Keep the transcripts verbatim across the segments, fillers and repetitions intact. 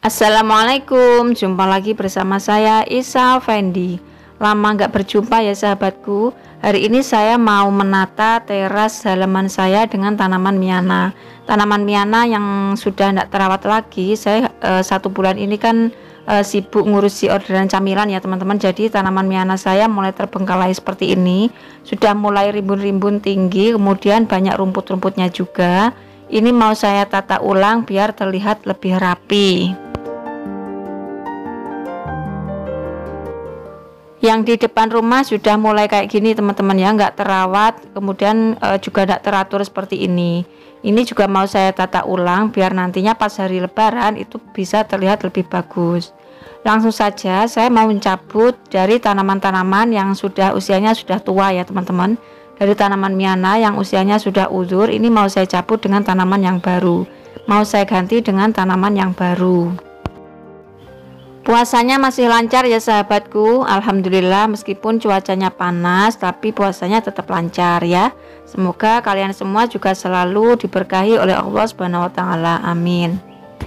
Assalamualaikum, jumpa lagi bersama saya Isa Fendi. Lama nggak berjumpa ya sahabatku. Hari ini saya mau menata teras halaman saya dengan tanaman Miana. Tanaman Miana yang sudah tidak terawat lagi. Saya eh, satu bulan ini kan eh, sibuk ngurusi orderan camilan ya teman-teman. Jadi tanaman Miana saya mulai terbengkalai seperti ini. Sudah mulai rimbun-rimbun tinggi, kemudian banyak rumput-rumputnya juga. Ini mau saya tata ulang biar terlihat lebih rapi. Yang di depan rumah sudah mulai kayak gini teman-teman ya, nggak terawat, kemudian e, juga tidak teratur seperti ini. Ini juga mau saya tata ulang biar nantinya pas hari lebaran itu bisa terlihat lebih bagus. Langsung saja saya mau mencabut dari tanaman-tanaman yang sudah usianya sudah tua ya teman-teman. Dari tanaman Miana yang usianya sudah uzur, ini mau saya cabut dengan tanaman yang baru. Mau saya ganti dengan tanaman yang baru. Puasanya masih lancar ya sahabatku, alhamdulillah, meskipun cuacanya panas tapi puasanya tetap lancar ya. Semoga kalian semua juga selalu diberkahi oleh Allah Subhanahu wa taala. Amin.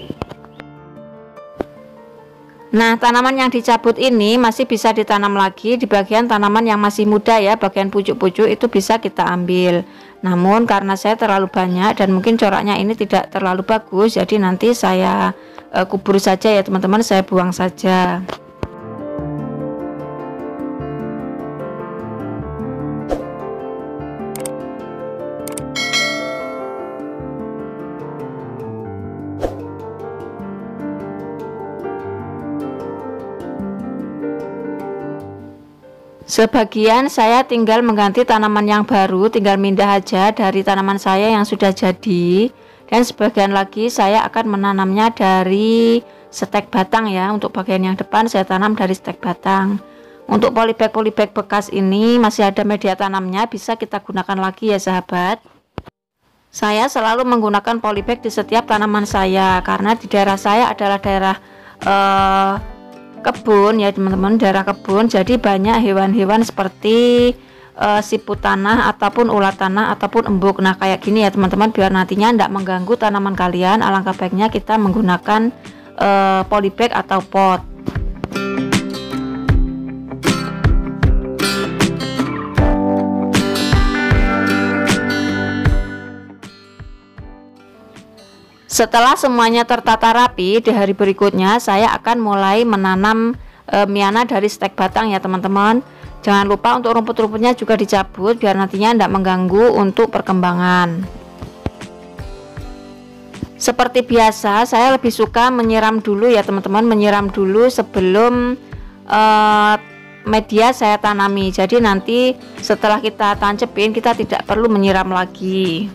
Nah, tanaman yang dicabut ini masih bisa ditanam lagi di bagian tanaman yang masih muda ya, bagian pucuk-pucuk itu bisa kita ambil. Namun karena saya terlalu banyak dan mungkin coraknya ini tidak terlalu bagus, jadi nanti saya uh, kubur saja ya teman-teman, saya buang saja. Sebagian saya tinggal mengganti tanaman yang baru, tinggal pindah aja dari tanaman saya yang sudah jadi. Dan sebagian lagi saya akan menanamnya dari stek batang ya. Untuk bagian yang depan saya tanam dari stek batang. Untuk polybag-polybag bekas ini masih ada media tanamnya, bisa kita gunakan lagi ya sahabat. Saya selalu menggunakan polybag di setiap tanaman saya, karena di daerah saya adalah daerah uh, kebun ya teman-teman, daerah kebun, jadi banyak hewan-hewan seperti uh, siput tanah ataupun ulat tanah ataupun embuk. Nah kayak gini ya teman-teman, biar nantinya tidak mengganggu tanaman kalian, alangkah baiknya kita menggunakan uh, polybag atau pot. Setelah semuanya tertata rapi, di hari berikutnya saya akan mulai menanam e, Miana dari stek batang ya teman-teman. Jangan lupa untuk rumput-rumputnya juga dicabut biar nantinya tidak mengganggu untuk perkembangan. Seperti biasa, saya lebih suka menyiram dulu ya teman-teman, menyiram dulu sebelum e, media saya tanami. Jadi nanti setelah kita tancepin, kita tidak perlu menyiram lagi.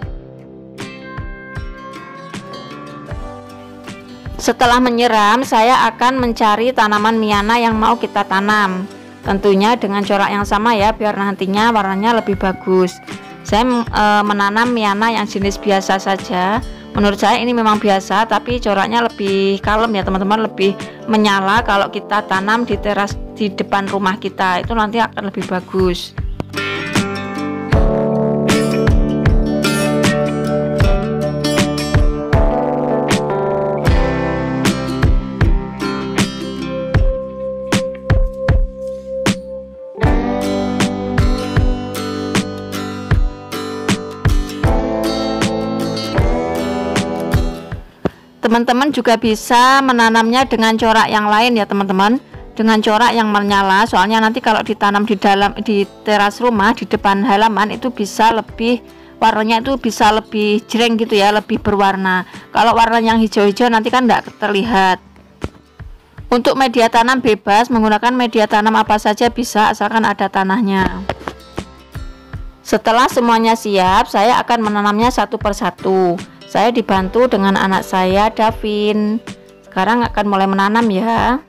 Setelah menyiram, saya akan mencari tanaman Miana yang mau kita tanam. Tentunya dengan corak yang sama ya, biar nantinya warnanya lebih bagus. Saya e, menanam Miana yang jenis biasa saja. Menurut saya ini memang biasa, tapi coraknya lebih kalem ya teman-teman, lebih menyala kalau kita tanam di teras di depan rumah kita. Itu nanti akan lebih bagus. Teman-teman juga bisa menanamnya dengan corak yang lain ya teman-teman, dengan corak yang menyala. Soalnya nanti kalau ditanam di dalam di teras rumah di depan halaman itu bisa lebih warnanya itu bisa lebih jreng gitu ya, lebih berwarna. Kalau warna yang hijau-hijau nanti kan tidak terlihat. Untuk media tanam bebas, menggunakan media tanam apa saja bisa asalkan ada tanahnya. Setelah semuanya siap, saya akan menanamnya satu persatu. Saya dibantu dengan anak saya, Davin. Sekarang akan mulai menanam ya.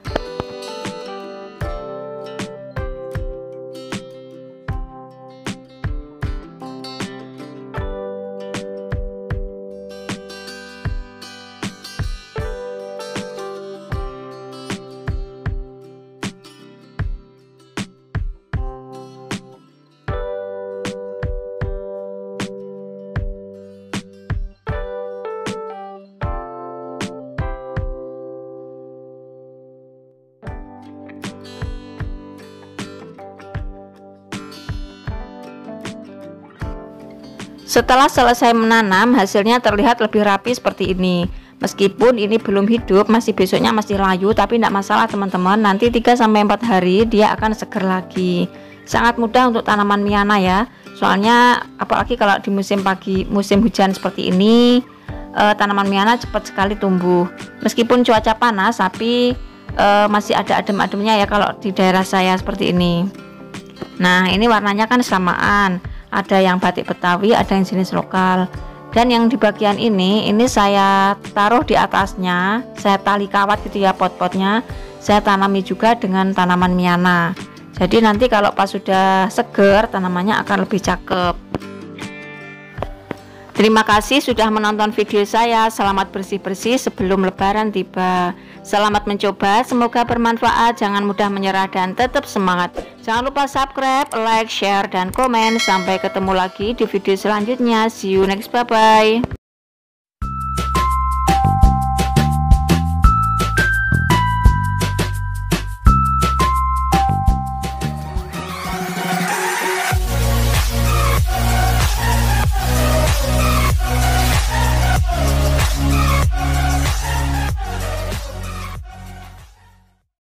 Setelah selesai menanam, hasilnya terlihat lebih rapi seperti ini. Meskipun ini belum hidup, masih besoknya masih layu, tapi tidak masalah teman-teman. Nanti tiga sampai empat hari dia akan seger lagi. Sangat mudah untuk tanaman Miana ya. Soalnya apalagi kalau di musim pagi, musim hujan seperti ini, eh, tanaman Miana cepat sekali tumbuh. Meskipun cuaca panas, tapi eh, masih ada adem-ademnya ya kalau di daerah saya seperti ini. Nah, ini warnanya kan samaan. Ada yang batik Betawi, ada yang jenis lokal. Dan yang di bagian ini, ini saya taruh di atasnya, saya tali kawat gitu ya pot-potnya. Saya tanami juga dengan tanaman Miana. Jadi nanti kalau pas sudah seger, tanamannya akan lebih cakep. Terima kasih sudah menonton video saya. Selamat bersih-bersih sebelum lebaran tiba. Selamat mencoba, semoga bermanfaat. Jangan mudah menyerah dan tetap semangat. Jangan lupa subscribe, like, share, dan komen. Sampai ketemu lagi di video selanjutnya. See you next, bye-bye.